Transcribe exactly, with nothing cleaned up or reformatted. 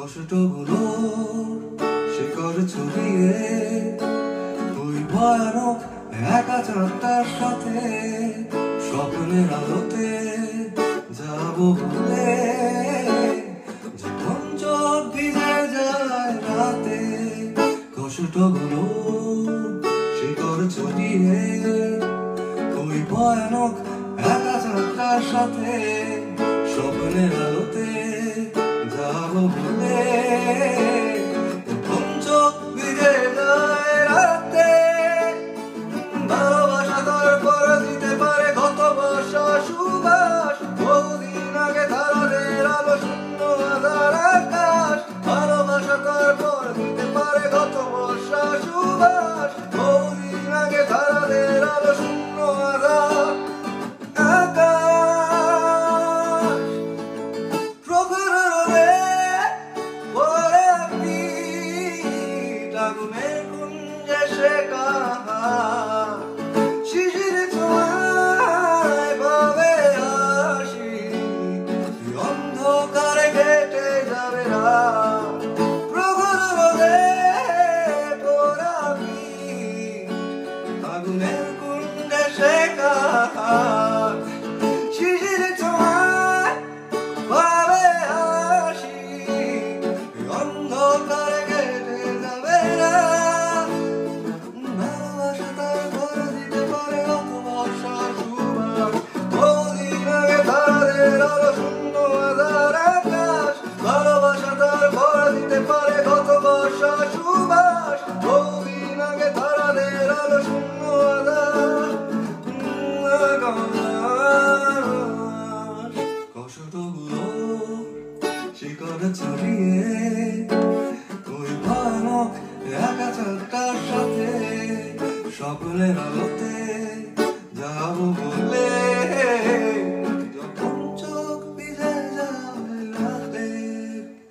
কষ্টগুলো শিকড় ছড়িয়ে ওই ভয়ানক একা চাঁদটার সাথে স্বপ্নের আলোতে যাবো ভুলে, যখন চোখ ভিজে যায় রাতে। কষ্টগুলো শিকড় ছড়িয়ে ওই ভয়ানক একা চাঁদটার সাথে স্বপ্নের আলোতে যাবো ভুলে, যখন চোখ ভিজে যায় রাতে। ভালোবাসা তারপর দিতে পারে কত বর্ষা সুবাস, বহুদিন আগে ধারের আলো শূন্য আধার আকাশ। ভালোবাসা তারপর দিতে পারে কত বর্ষা সুবাস, বহুদিন আগে ধারের আলো শূন্য আধার আকাশ। প্রখর রোদে পড়ে পিঠ, আগুনের কুঞ্জে শেখা শিশির ছোঁয়ায় ভাবে হাসি, অন্ধকারে কেটে যাবে রাত। প্রখর রোদে পড়ে পিঠ, আগুনের কুঞ্জে শেখা শিশির ছোঁয়ায় ভাবে হাসি, অন্ধকারে কেটে যাবে রাত। ভালোবাসা তারপর দিতে পারে কত বর্ষা সুবাস, বহুদিন আগে ধারের আলো শূন্য আধার আকাশ। ভালোবাসা তারপর দিতে পারে কত বর্ষা সুবাস, বহুদিন আগে ধারের আলো শূন্য আধার আকাশ। কষ্টগুলো শিকড় ছড়িয়ে ওই ভয়ানক একা চাঁদটার সাথে স্বপ্নের আলোতে